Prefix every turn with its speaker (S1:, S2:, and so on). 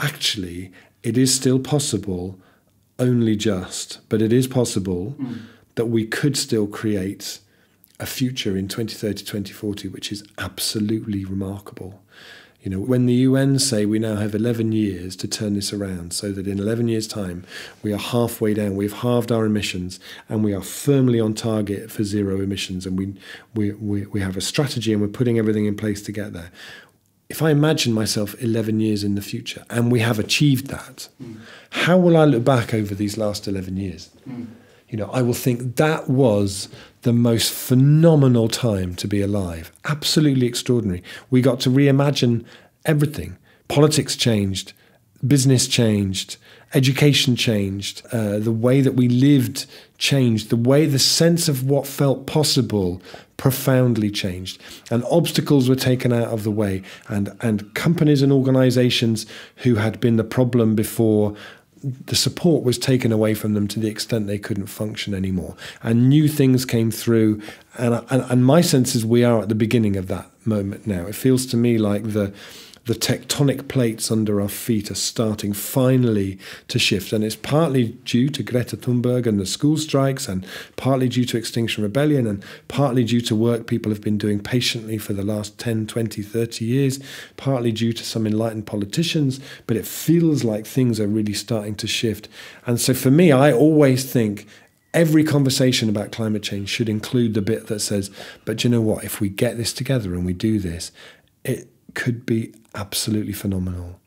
S1: actually it is still possible, only just, but it is possible that we could still create a future in 2030, 2040, which is absolutely remarkable. You know, when the UN say we now have 11 years to turn this around, so that in 11 years' time we are halfway down, we've halved our emissions, and we are firmly on target for zero emissions, and we have a strategy and we're putting everything in place to get there. If I imagine myself 11 years in the future and we have achieved that, how will I look back over these last 11 years? You know, I will think that was the most phenomenal time to be alive. Absolutely extraordinary. We got to reimagine everything. Politics changed, business changed, education changed, the way that we lived changed, the sense of what felt possible profoundly changed, and obstacles were taken out of the way, and companies and organizations who had been the problem before, the support was taken away from them to the extent they couldn't function anymore, and new things came through, and my sense is we are at the beginning of that moment now. It feels to me like the tectonic plates under our feet are starting finally to shift, and it's partly due to Greta Thunberg and the school strikes, and partly due to Extinction Rebellion, and partly due to work people have been doing patiently for the last 10, 20, 30 years, partly due to some enlightened politicians, but it feels like things are really starting to shift. And so for me, I always think every conversation about climate change should include the bit that says, but you know what, if we get this together and we do this, it could be absolutely phenomenal.